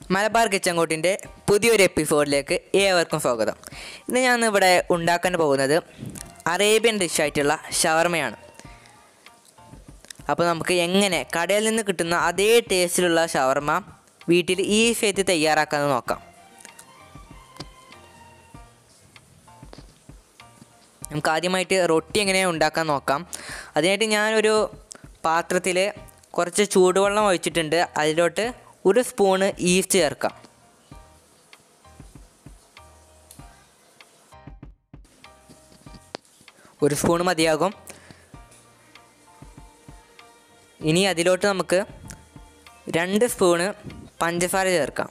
Malabar kitchen കോട്ടിൻ്റെ പുതിയൊരു എപ്പിസോഡിലേക്ക് ഏവർക്കും സ്വാഗതം. ഇന്ന് ഞാൻ ഇവിടെ ഉണ്ടാക്കാൻ പോകുന്നത് അറേബ്യൻ ഡിഷായിട്ടുള്ള ഷവർമയാണ്. അപ്പോൾ നമുക്ക് എങ്ങനെ കടയിൽ നിന്ന് കിട്ടുന്ന അതേ ടേസ്റ്റിലുള്ള ഷവർമ വീട്ടിൽ ഈസി ആയിട്ട് തയ്യാറാക്കാമെന്ന് നോക്കാം. നമുക്ക് ആദ്യമായിട്ട് റൊട്ടി എങ്ങനെ ഉണ്ടാക്കാൻ നോക്കാം. അതിനായിട്ട് ഞാനൊരു പാത്രത്തിൽ കുറച്ച് ചൂടുവെള്ളം ഒഴിച്ചിട്ടുണ്ട്. അതിലോട്ട് 1 സ്പൂണ് ഈസ്റ്റ് ചേർക്കാം. ഒരു സ്പൂൺ മതിയാകും. ഇനി അതിലോട്ട് നമുക്ക് 2 സ്പൂണ് പഞ്ചസാര ചേർക്കാം.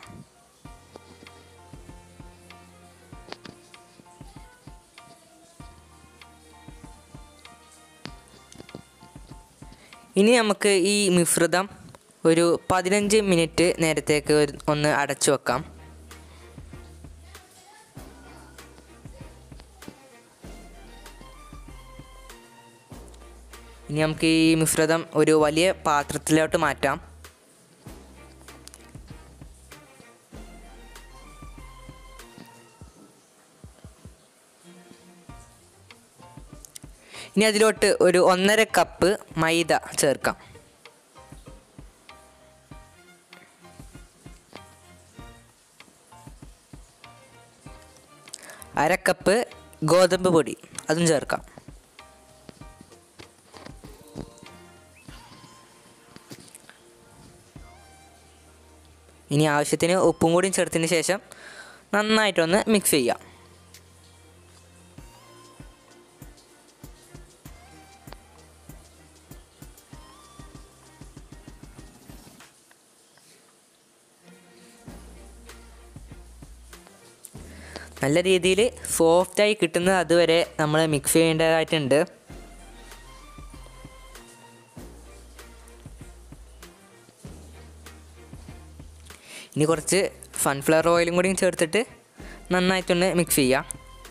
ഇനി നമുക്ക് ഈ മിശ്രിതം ഒരു 15 മിനിറ്റ് നേരത്തേക്ക് ഒന്ന് അടച്ചു വെക്കാം. ഇനി നമുക്ക് ഈ മിശ്രിതം ഒരു വലിയ പാത്രത്തിലോട്ട് മാറ്റാം. ഇനി അതിലോട്ട് ഒരു 1.5 കപ്പ് മൈദ ചേർക്കാം. 1/2 കപ്പ് ഗോതമ്പ് പൊടി അതും ചേർക്കാം. ഇനി ആവശ്യത്തിന് ഉപ്പും കൂടി ചേർത്തതിന് ശേഷം നന്നായിട്ടൊന്ന് മിക്സ് ചെയ്യാം. നല്ല രീതിയിൽ സോഫ്റ്റായി കിട്ടുന്നത് അതുവരെ നമ്മൾ മിക്സ് ചെയ്യേണ്ടതായിട്ടുണ്ട്. ഇനി കുറച്ച് സൺഫ്ലവർ ഓയിലും കൂടി ചേർത്തിട്ട് നന്നായിട്ടൊന്ന് മിക്സ് ചെയ്യാം.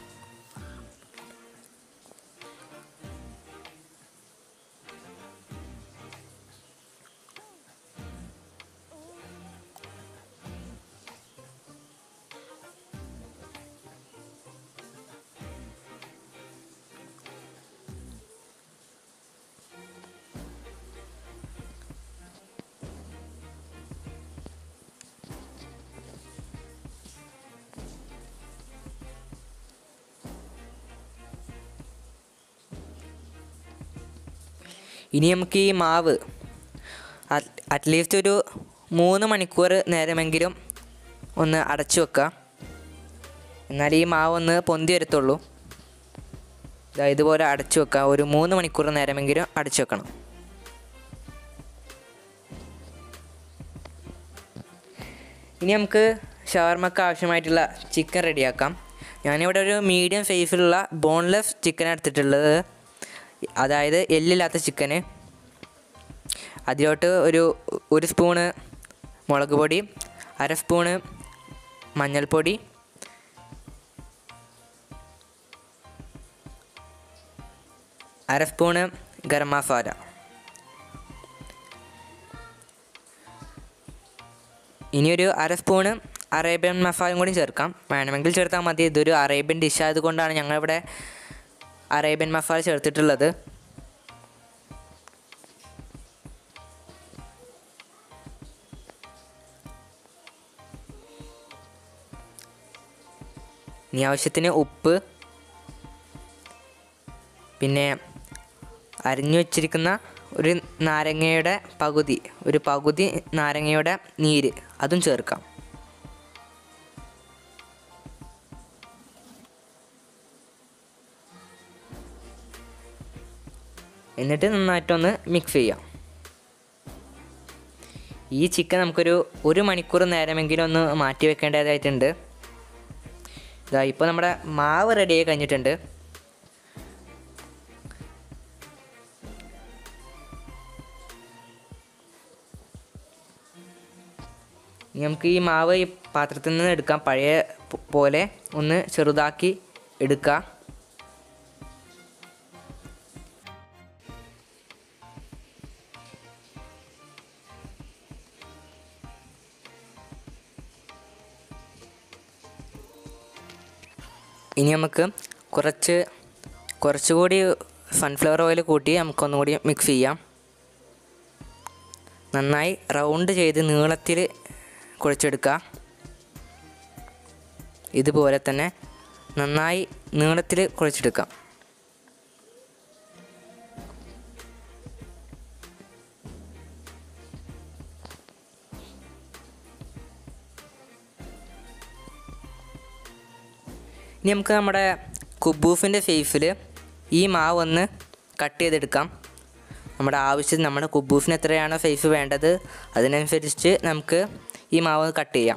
ഇനി നമുക്ക് ഈ മാവ് അറ്റ്ലീസ്റ്റ് ഒരു 3 മണിക്കൂർ നേരമെങ്കിലും ഒന്ന് അടച്ചു വെക്കുക. എന്നാൽ ഈ മാവ് ഒന്ന് പൊന്തി വരത്തുള്ളൂ. ഇതുപോലെ അടച്ചു വെക്കുക. ഒരു 3 മണിക്കൂർ നേരമെങ്കിലും അടച്ചു വെക്കണം. ഇനി നമുക്ക് ഷവർമക്ക് ആവശ്യമായിട്ടുള്ള ചിക്കൻ റെഡിയാക്കാം. ഞാനിവിടെ ഒരു മീഡിയം സൈസിലുള്ള ബോൺലെസ് ചിക്കൻ എടുത്തിട്ടുള്ളത്, അതായത് എല്ലില്ലാത്ത ചിക്കന്. അതിലോട്ട് ഒരു സ്പൂണ് മുളക് പൊടി, 1/2 സ്പൂണ് മഞ്ഞൾപ്പൊടി, 1/2 സ്പൂണ് ഗരം മസാല, ഇനിയൊരു 1/2 സ്പൂണ് അറേബ്യൻ മസാലയും കൂടി ചേർക്കാം. വേണമെങ്കിൽ ചേർത്താൽ മതി. ഇതൊരു അറേബ്യൻ ഡിഷ് ആയതുകൊണ്ടാണ് ഞങ്ങളിവിടെ അറേബ്യൻ മസാല ചേർത്തിട്ടുള്ളത്. ഇനി ആവശ്യത്തിന് ഉപ്പ്, പിന്നെ അരിഞ്ഞു വച്ചിരിക്കുന്ന ഒരു പകുതി നാരങ്ങയുടെ നീര് അതും ചേർക്കാം. എന്നിട്ട് നന്നായിട്ടൊന്ന് മിക്സ് ചെയ്യാം. ഈ ചിക്കൻ നമുക്കൊരു 1 മണിക്കൂർ നേരമെങ്കിലും ഒന്ന് മാറ്റി വെക്കേണ്ടതായിട്ടുണ്ട്. ഇപ്പോൾ നമ്മുടെ മാവ് റെഡിയായി കഴിഞ്ഞിട്ടുണ്ട്. നമുക്ക് ഈ മാവ് ഈ പാത്രത്തിൽ നിന്ന് എടുക്കാം. പഴയ പോലെ ഒന്ന് ചെറുതാക്കി എടുക്കുക. ഇനി നമുക്ക് കുറച്ചുകൂടി സൺഫ്ലവർ ഓയിൽ കൂട്ടി നമുക്കൊന്നുകൂടി മിക്സ് ചെയ്യാം. നന്നായി റൗണ്ട് ചെയ്ത് നീളത്തിൽ കുഴച്ചെടുക്കുക. ഇതുപോലെ തന്നെ നന്നായി നീളത്തിൽ കുഴച്ചെടുക്കാം. ഇനി നമുക്ക് നമ്മുടെ കുബൂസിൻ്റെ സൈസിൽ ഈ മാവ് ഒന്ന് കട്ട് ചെയ്തെടുക്കാം. നമ്മുടെ ആവശ്യത്തിന് നമ്മുടെ കുബൂസിന് എത്രയാണോ സൈസ് വേണ്ടത് അതിനനുസരിച്ച് നമുക്ക് ഈ മാവ് കട്ട് ചെയ്യാം.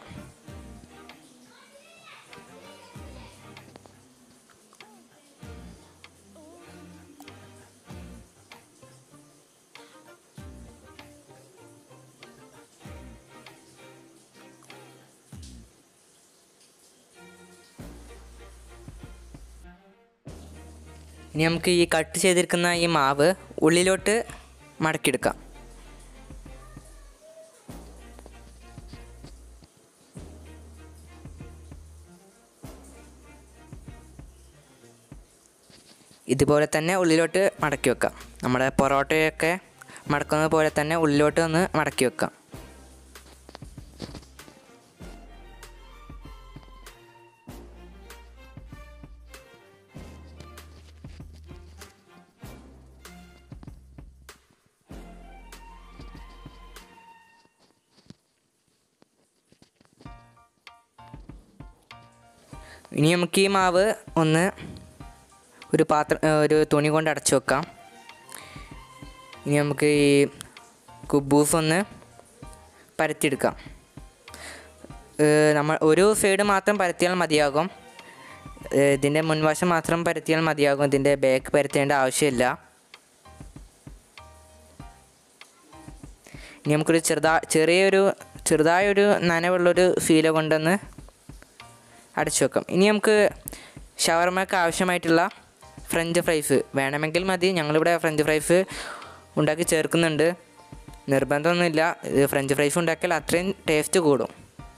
ഇനി നമുക്ക് ഈ കട്ട് ചെയ്തിരിക്കുന്ന ഈ മാവ് ഉള്ളിലോട്ട് മടക്കിയെടുക്കാം. ഇതുപോലെ തന്നെ ഉള്ളിലോട്ട് മടക്കി വെക്കാം. നമ്മുടെ പൊറോട്ടയൊക്കെ മടക്കുന്നത് പോലെ തന്നെ ഉള്ളിലോട്ട് ഒന്ന് മടക്കി വെക്കാം. ഇനി നമുക്ക് ഈ മാവ് ഒന്ന് ഒരു തുണി കൊണ്ട് അടച്ചു വെക്കാം. ഇനി നമുക്ക് ഈ കുബൂസ് ഒന്ന് പരത്തിയെടുക്കാം. നമ്മൾ ഒരു സൈഡ് മാത്രം പരത്തിയാൽ മതിയാകും. ഇതിൻ്റെ മുൻവശം മാത്രം പരത്തിയാൽ മതിയാകും. ഇതിൻ്റെ ബാക്ക് പരത്തേണ്ട ആവശ്യമില്ല. ഇനി നമുക്കൊരു ചെറുതായൊരു നനവുള്ളൊരു ശീല കൊണ്ടൊന്ന് അടച്ചു വെക്കാം. ഇനി നമുക്ക് ഷവർമയ്ക്ക് ആവശ്യമായിട്ടുള്ള ഫ്രഞ്ച് ഫ്രൈസ് വേണമെങ്കിൽ മതി. ഞങ്ങളിവിടെ ഫ്രഞ്ച് ഫ്രൈസ് ഉണ്ടാക്കി ചേർക്കുന്നുണ്ട്. നിർബന്ധമൊന്നുമില്ല. ഫ്രഞ്ച് ഫ്രൈസ് ഉണ്ടാക്കിയാൽ അത്രയും ടേസ്റ്റ് കൂടും.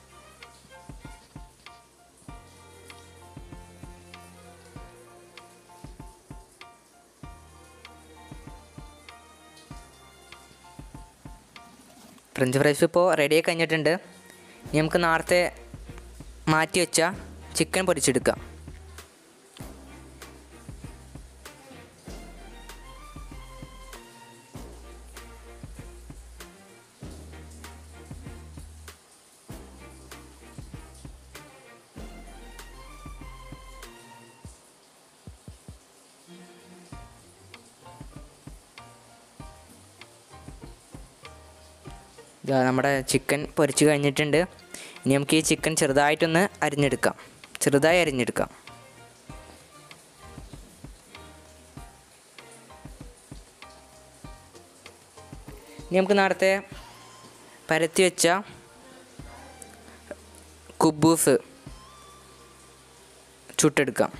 ഫ്രഞ്ച് ഫ്രൈസ് ഇപ്പോൾ റെഡിയായി കഴിഞ്ഞിട്ടുണ്ട്. ഇനി നമുക്ക് നേരത്തെ മാറ്റി വെച്ച ചിക്കൻ പൊരിച്ചെടുക്കാം. നമ്മുടെ ചിക്കൻ പൊരിച്ച് കഴിഞ്ഞിട്ടുണ്ട്. ഇനി നമുക്ക് ഈ ചിക്കൻ ചെറുതായി അരിഞ്ഞെടുക്കാം. ഇനി നമുക്ക് നേരത്തെ പരത്തി വെച്ച കുബൂസ് ചുട്ടെടുക്കാം.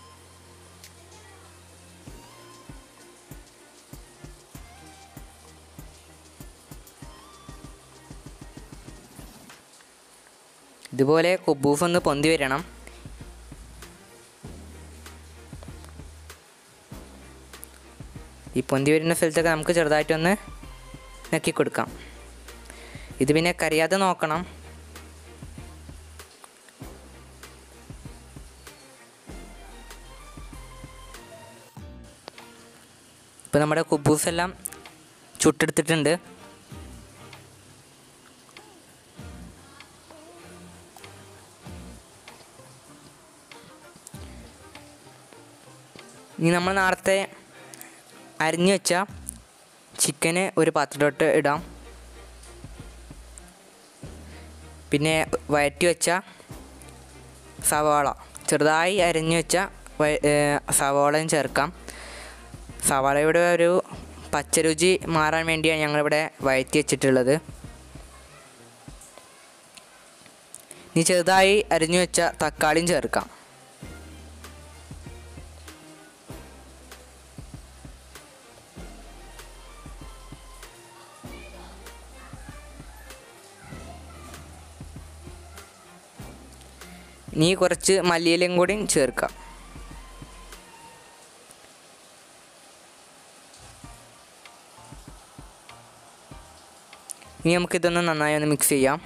ഇതുപോലെ കുബൂസ് ഒന്ന് പൊന്തി വരണം. ഈ പൊന്തി വരുന്ന സ്ഥലത്തൊക്കെ നമുക്ക് ചെറുതായിട്ടൊന്ന് നക്കി കൊടുക്കാം. ഇത് പിന്നെ കരിയാതെ നോക്കണം. ഇപ്പോൾ നമ്മുടെ കുബൂസ് എല്ലാം ചുട്ടെടുത്തിട്ടുണ്ട്. ഇനി നമ്മൾ നേരത്തെ അരിഞ്ഞു വെച്ച ചിക്കന് ഒരു പാത്രത്തിലോട്ട് ഇടാം. പിന്നെ വഴറ്റി വെച്ച സവാള, ചെറുതായി അരിഞ്ഞു വെച്ച സവാളയും ചേർക്കാം. സവാളയുടെ ഒരു പച്ചരുചി മാറാൻ വേണ്ടിയാണ് ഞങ്ങളിവിടെ വഴറ്റി വെച്ചിട്ടുള്ളത്. ഇനി ചെറുതായി അരിഞ്ഞു വെച്ച തക്കാളിയും ചേർക്കാം. ഇനി കുറച്ച് മല്ലിയിലയും കൂടി ചേർക്കാം. ഇനി നമുക്കിതൊന്ന് നന്നായി ഒന്ന് മിക്സ് ചെയ്യാം.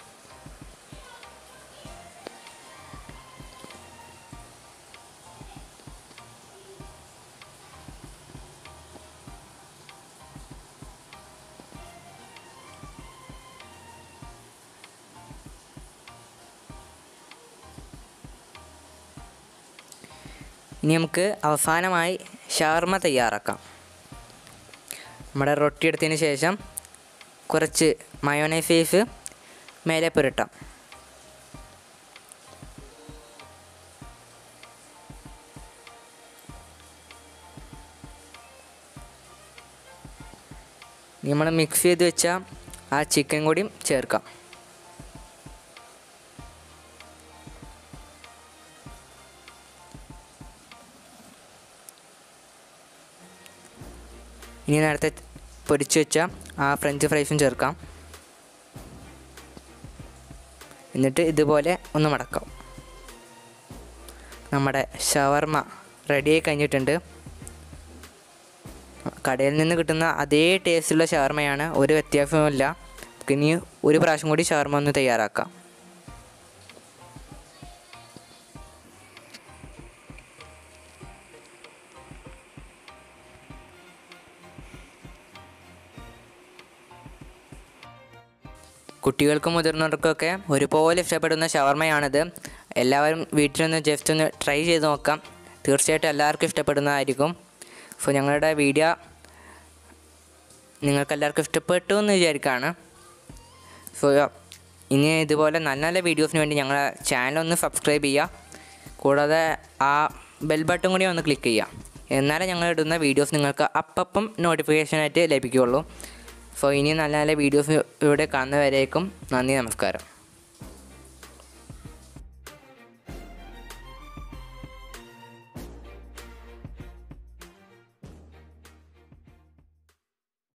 ഇനി നമുക്ക് അവസാനമായി ഷവർമ തയ്യാറാക്കാം. നമ്മുടെ റൊട്ടി എടുത്തതിന് ശേഷം കുറച്ച് മയോണൈസ് മേലെ പുരട്ടാം. നമ്മൾ മിക്സ് ചെയ്ത് വെച്ച ആ ചിക്കൻ കൂടിയും ചേർക്കാം. ഇനി നേരത്തെ പൊരിച്ച് വെച്ച ആ ഫ്രഞ്ച് ഫ്രൈസും ചേർക്കാം. എന്നിട്ട് ഇതുപോലെ ഒന്ന് മടക്കാം. നമ്മുടെ ഷവർമ റെഡിയായി കഴിഞ്ഞിട്ടുണ്ട്. കടയിൽ നിന്ന് കിട്ടുന്ന അതേ ടേസ്റ്റുള്ള ഷവർമയാണ്, ഒരു വ്യത്യാസവുമില്ല. ഇനി ഒരു പ്രാവശ്യം കൂടി ഷവർമ ഒന്ന് തയ്യാറാക്കാം. കുട്ടികൾക്കും മുതിർന്നവർക്കൊക്കെ ഒരുപോലെ ഇഷ്ടപ്പെടുന്ന ഷവർമയാണിത്. എല്ലാവരും വീട്ടിലൊന്ന് ജസ്റ്റ് ഒന്ന് ട്രൈ ചെയ്ത് നോക്കാം. തീർച്ചയായിട്ടും എല്ലാവർക്കും ഇഷ്ടപ്പെടുന്നതായിരിക്കും. സോ ഞങ്ങളുടെ വീഡിയോ നിങ്ങൾക്കെല്ലാവർക്കും ഇഷ്ടപ്പെട്ടു എന്ന് വിചാരിക്കുകയാണ്. സോ ഇനി ഇതുപോലെ നല്ല നല്ല വീഡിയോസിന് വേണ്ടി ഞങ്ങളുടെ ചാനലൊന്ന് സബ്സ്ക്രൈബ് ചെയ്യുക. കൂടാതെ ആ ബെൽ ബട്ടൺ കൂടി ഒന്ന് ക്ലിക്ക് ചെയ്യുക. എന്നാലേ ഞങ്ങളിടുന്ന വീഡിയോസ് നിങ്ങൾക്ക് അപ്പം നോട്ടിഫിക്കേഷനായിട്ട് ലഭിക്കുകയുള്ളൂ. സോ ഇനി നല്ല നല്ല വീഡിയോസ് ഇവിടെ കാണുന്നവരേക്കും നന്ദി, നമസ്കാരം.